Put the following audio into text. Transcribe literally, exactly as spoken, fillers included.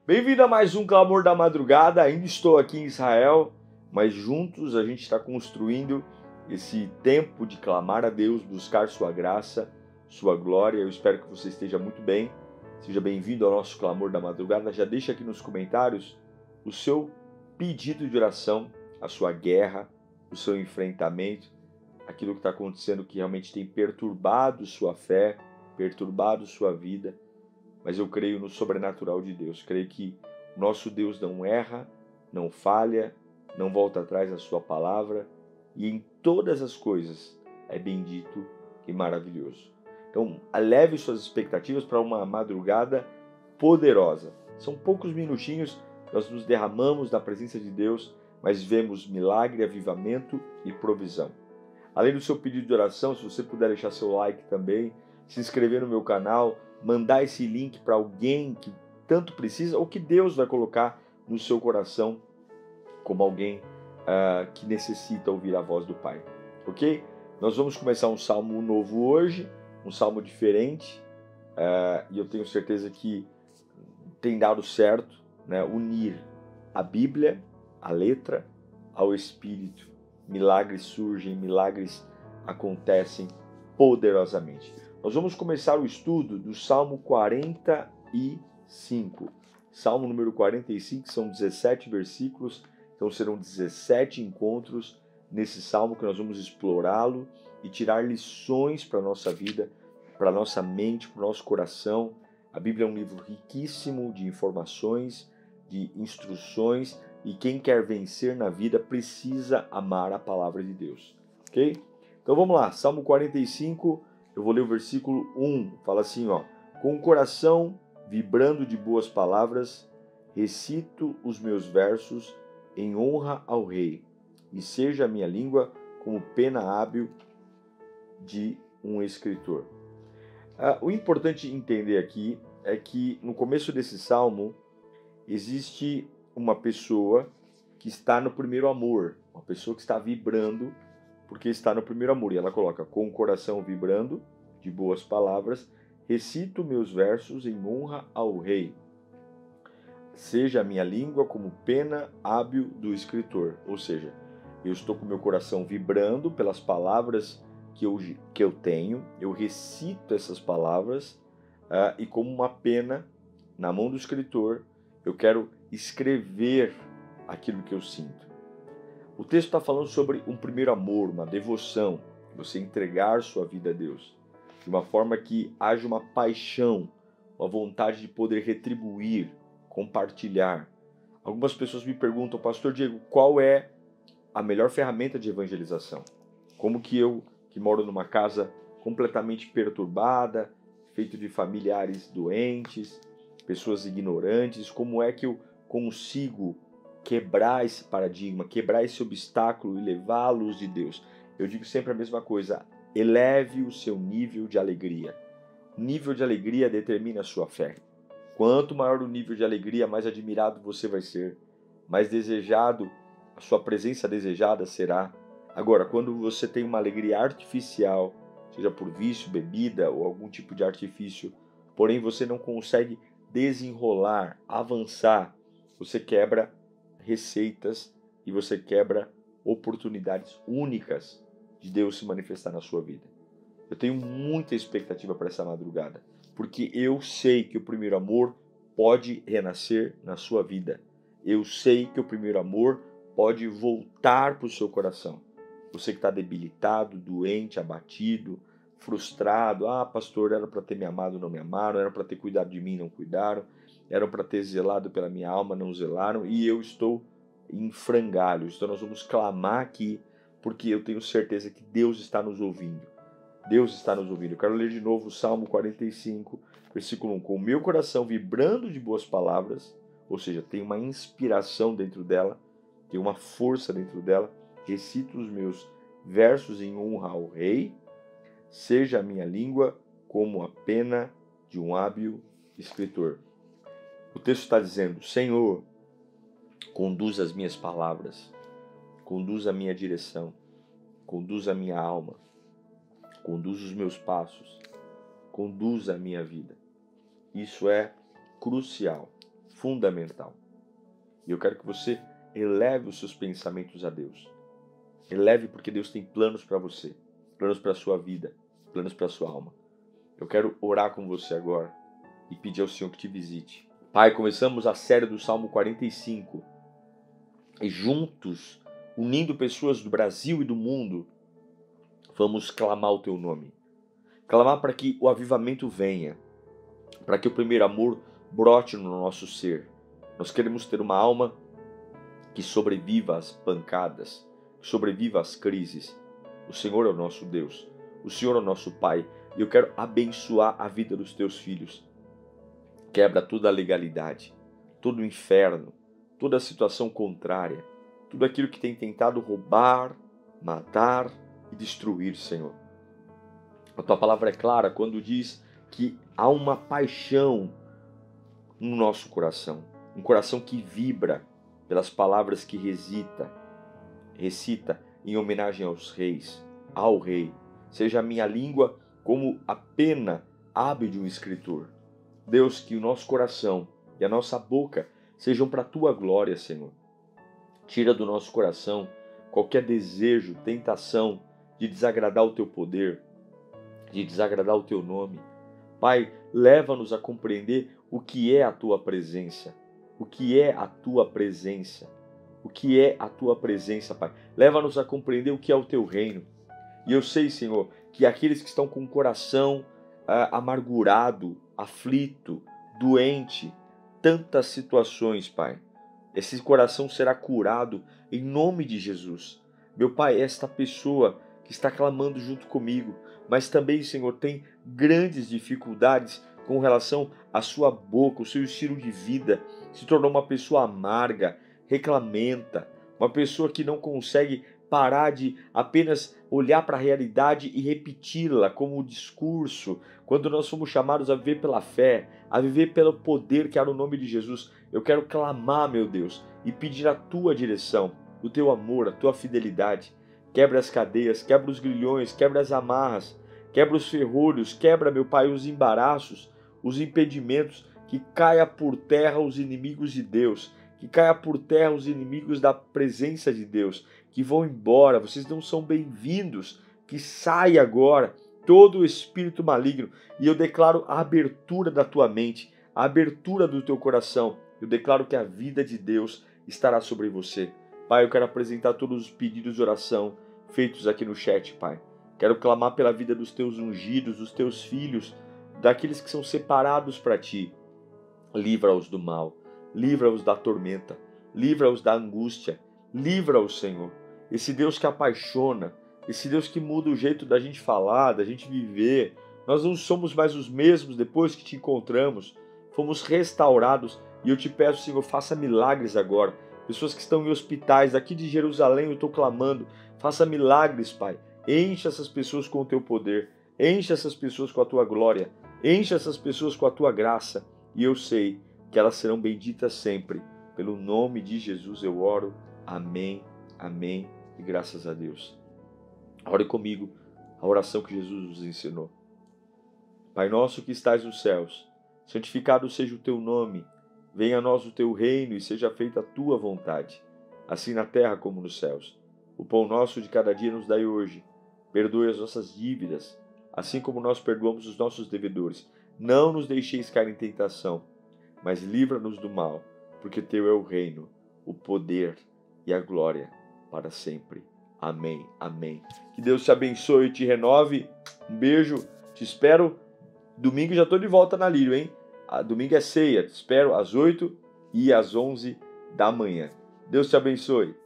Bem-vindo a mais um Clamor da Madrugada. Ainda estou aqui em Israel, mas juntos a gente está construindo esse tempo de clamar a Deus, buscar sua graça, sua glória. Eu espero que você esteja muito bem. Seja bem-vindo ao nosso Clamor da Madrugada. Já deixa aqui nos comentários o seu pedido de oração, a sua guerra, o seu enfrentamento, aquilo que está acontecendo que realmente tem perturbado sua fé, perturbado sua vida. Mas eu creio no sobrenatural de Deus. Creio que o nosso Deus não erra, não falha, não volta atrás na sua palavra e em todas as coisas é bendito e maravilhoso. Então, eleve suas expectativas para uma madrugada poderosa. São poucos minutinhos, nós nos derramamos na presença de Deus, mas vemos milagre, avivamento e provisão. Além do seu pedido de oração, se você puder deixar seu like também, se inscrever no meu canal, mandar esse link para alguém que tanto precisa ou que Deus vai colocar no seu coração como alguém uh, que necessita ouvir a voz do Pai, ok? Nós vamos começar um salmo novo hoje, um salmo diferente, uh, e eu tenho certeza que tem dado certo, né? Unir a Bíblia, a letra, ao Espírito. Milagres surgem, milagres acontecem poderosamente. Nós vamos começar o estudo do Salmo quarenta e cinco. Salmo número quarenta e cinco, são dezessete versículos, então serão dezessete encontros nesse salmo que nós vamos explorá-lo e tirar lições para a nossa vida, para a nossa mente, para o nosso coração. A Bíblia é um livro riquíssimo de informações, de instruções, e quem quer vencer na vida precisa amar a palavra de Deus, ok? Então vamos lá, Salmo quarenta e cinco, eu vou ler o versículo um, fala assim, ó: com o coração vibrando de boas palavras, recito os meus versos em honra ao Rei, e seja a minha língua como pena hábil de um escritor. Ah, o importante entender aqui é que no começo desse salmo existe uma pessoa que está no primeiro amor, uma pessoa que está vibrando porque está no primeiro amor, e ela coloca: com o coração vibrando de boas palavras, recito meus versos em honra ao Rei. Seja a minha língua como pena hábil do escritor. Ou seja, eu estou com meu coração vibrando pelas palavras que eu, que eu tenho, eu recito essas palavras, uh, e como uma pena na mão do escritor, eu quero escrever aquilo que eu sinto. O texto está falando sobre um primeiro amor, uma devoção, você entregar sua vida a Deus, de uma forma que haja uma paixão, uma vontade de poder retribuir, compartilhar. Algumas pessoas me perguntam: pastor Diego, qual é a melhor ferramenta de evangelização? Como que eu, que moro numa casa completamente perturbada, feito de familiares doentes, pessoas ignorantes, como é que eu consigo quebrar esse paradigma, quebrar esse obstáculo e levar à luz de Deus? Eu digo sempre a mesma coisa: eleve o seu nível de alegria. O nível de alegria determina a sua fé. Quanto maior o nível de alegria, mais admirado você vai ser, mais desejado, a sua presença desejada será. Agora, quando você tem uma alegria artificial, seja por vício, bebida ou algum tipo de artifício, porém você não consegue desenrolar, avançar, você quebra receitas e você quebra oportunidades únicas de Deus se manifestar na sua vida. Eu tenho muita expectativa para essa madrugada, porque eu sei que o primeiro amor pode renascer na sua vida. Eu sei que o primeiro amor pode voltar para o seu coração. Você que está debilitado, doente, abatido, frustrado: ah, pastor, era para ter me amado, não me amaram, era para ter cuidado de mim, não cuidaram, eram para ter zelado pela minha alma, não zelaram, e eu estou em frangalhos. Então nós vamos clamar aqui, porque eu tenho certeza que Deus está nos ouvindo. Deus está nos ouvindo. Eu quero ler de novo o Salmo quarenta e cinco, versículo um. Com o meu coração vibrando de boas palavras, ou seja, tem uma inspiração dentro dela, tem uma força dentro dela, recito os meus versos em honra ao Rei, seja a minha língua como a pena de um hábil escritor. O texto está dizendo: Senhor, conduz as minhas palavras, conduz a minha direção, conduz a minha alma, conduz os meus passos, conduz a minha vida. Isso é crucial, fundamental. E eu quero que você eleve os seus pensamentos a Deus. Eleve porque Deus tem planos para você, planos para a sua vida, planos para a sua alma. Eu quero orar com você agora e pedir ao Senhor que te visite. Pai, começamos a série do Salmo quarenta e cinco e juntos, unindo pessoas do Brasil e do mundo, vamos clamar o teu nome. Clamar para que o avivamento venha, para que o primeiro amor brote no nosso ser. Nós queremos ter uma alma que sobreviva às pancadas, que sobreviva às crises. O Senhor é o nosso Deus, o Senhor é o nosso Pai, e eu quero abençoar a vida dos teus filhos. Quebra toda a legalidade, todo o inferno, toda a situação contrária, tudo aquilo que tem tentado roubar, matar e destruir, Senhor. A tua palavra é clara quando diz que há uma paixão no nosso coração, um coração que vibra pelas palavras que recita, recita em homenagem aos reis, ao rei. Seja a minha língua como a pena hábil de um escritor. Deus, que o nosso coração e a nossa boca sejam para a tua glória, Senhor. Tira do nosso coração qualquer desejo, tentação de desagradar o teu poder, de desagradar o teu nome. Pai, leva-nos a compreender o que é a tua presença, o que é a tua presença, o que é a tua presença, Pai. Leva-nos a compreender o que é o teu reino. E eu sei, Senhor, que aqueles que estão com o coração ah, amargurado, aflito, doente, tantas situações, Pai, esse coração será curado em nome de Jesus. Meu Pai, esta pessoa que está clamando junto comigo, mas também, Senhor, tem grandes dificuldades com relação à sua boca, o seu estilo de vida, se tornou uma pessoa amarga, reclamenta, uma pessoa que não consegue parar de apenas olhar para a realidade e repeti-la como discurso, quando nós somos chamados a viver pela fé, a viver pelo poder que há no nome de Jesus. Eu quero clamar, meu Deus, e pedir a tua direção, o teu amor, a tua fidelidade. Quebra as cadeias, quebra os grilhões, quebra as amarras, quebra os ferrolhos, quebra, meu Pai, os embaraços, os impedimentos, que caia por terra os inimigos de Deus, que caia por terra os inimigos da presença de Deus, que vão embora, vocês não são bem-vindos, que saia agora todo o espírito maligno, e eu declaro a abertura da tua mente, a abertura do teu coração, eu declaro que a vida de Deus estará sobre você. Pai, eu quero apresentar todos os pedidos de oração feitos aqui no chat, Pai. Quero clamar pela vida dos teus ungidos, dos teus filhos, daqueles que são separados para ti. Livra-os do mal, livra-os da tormenta, livra-os da angústia, livra-os, Senhor. Esse Deus que apaixona, esse Deus que muda o jeito da gente falar, da gente viver. Nós não somos mais os mesmos depois que te encontramos. Fomos restaurados e eu te peço, Senhor, faça milagres agora. Pessoas que estão em hospitais, aqui de Jerusalém eu estou clamando, faça milagres, Pai. Enche essas pessoas com o teu poder, enche essas pessoas com a tua glória, enche essas pessoas com a tua graça. E eu sei que elas serão benditas sempre. Pelo nome de Jesus eu oro. Amém, amém e graças a Deus. Ore comigo a oração que Jesus nos ensinou. Pai nosso que estais nos céus, santificado seja o teu nome. Venha a nós o teu reino e seja feita a tua vontade, assim na terra como nos céus. O pão nosso de cada dia nos dai hoje. Perdoe as nossas dívidas, assim como nós perdoamos os nossos devedores. Não nos deixeis cair em tentação, mas livra-nos do mal, porque teu é o reino, o poder e a glória para sempre. Amém, amém. Que Deus te abençoe e te renove. Um beijo, te espero. Domingo já estou de volta na Lírio, hein? A domingo é ceia, te espero às oito e às onze da manhã. Deus te abençoe.